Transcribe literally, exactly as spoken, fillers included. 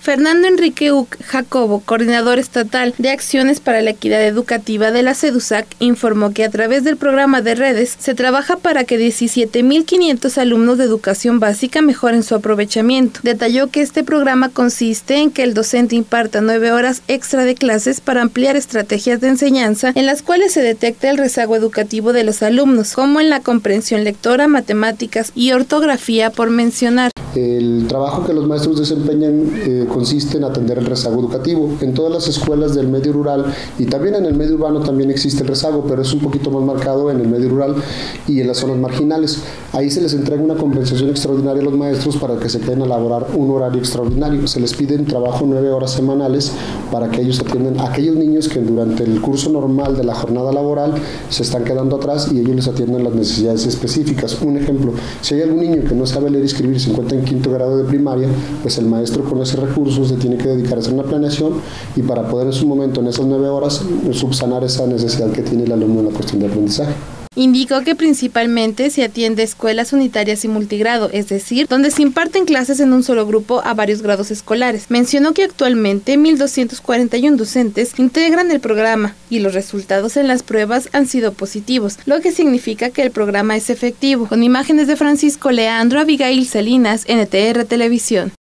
Fernando Enrique Uc Jacobo, coordinador estatal de acciones para la equidad educativa de la SEDUSAC, informó que a través del programa de redes se trabaja para que diecisiete mil quinientos alumnos de educación básica mejoren su aprovechamiento. Detalló que este programa consiste en que el docente imparta nueve horas extra de clases para ampliar estrategias de enseñanza en las cuales se detecta el rezago educativo de los alumnos, como en la comprensión lectora, matemáticas y ortografía, por mencionar. El trabajo que los maestros desempeñan eh, consiste en atender el rezago educativo. En todas las escuelas del medio rural y también en el medio urbano también existe el rezago, pero es un poquito más marcado en el medio rural y en las zonas marginales. Ahí se les entrega una compensación extraordinaria a los maestros para que se queden a elaborar un horario extraordinario. Se les pide un trabajo nueve horas semanales para que ellos atiendan a aquellos niños que durante el curso normal de la jornada laboral se están quedando atrás y ellos les atienden las necesidades específicas. Un ejemplo, si hay algún niño que no sabe leer y escribir, se encuentra en quinto grado de primaria, pues el maestro con ese recurso se tiene que dedicar a hacer una planeación y para poder en su momento, en esas nueve horas, subsanar esa necesidad que tiene el alumno en la cuestión de aprendizaje. Indicó que principalmente se atiende escuelas unitarias y multigrado, es decir, donde se imparten clases en un solo grupo a varios grados escolares. Mencionó que actualmente mil doscientos cuarenta y uno docentes integran el programa y los resultados en las pruebas han sido positivos, lo que significa que el programa es efectivo. Con imágenes de Francisco Leandro, Abigail Salinas, N T R Televisión.